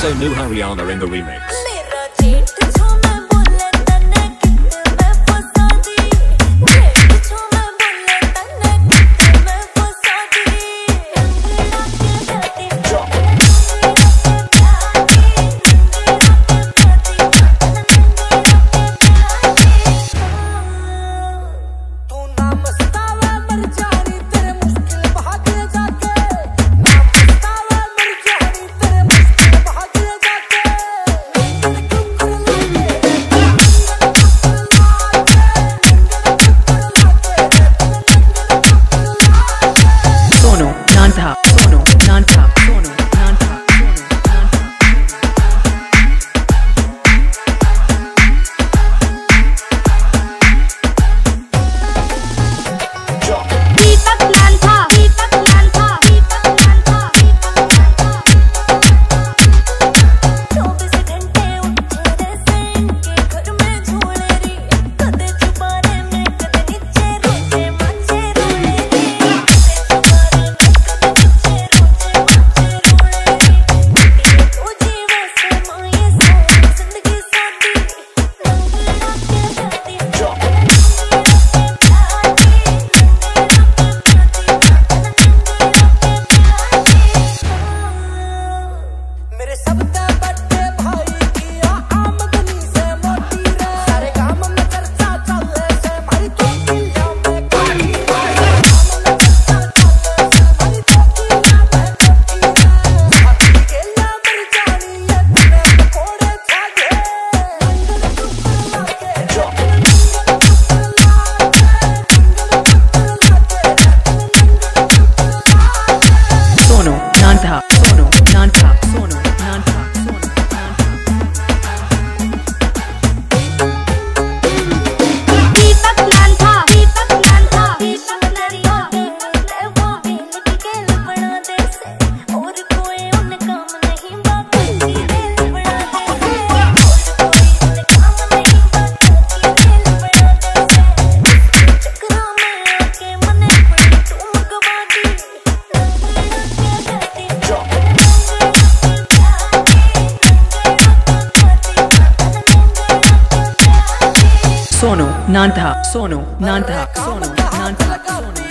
also new Haryana in the remix. Nandha, Sonu, Nandha, Sonu, Nandha, Deepak Nandha, Deepak Nandha, Deepak Nandha, Sonu, Nandha, Sonu, Nandha, Sonu, Deepak Nandha, Deepak Nandha, Deepak Nandha, वो बेल के बना दे से और कोई उन काम नहीं बाकी बेल बना दे से और कोई उन काम नहीं बाकी बेल बना दे से चक्रा में आके मने बड़ी तुम गवा दी Sonu, Nandha, Sonu, Nandha, Sonu, Nandha, Sonu.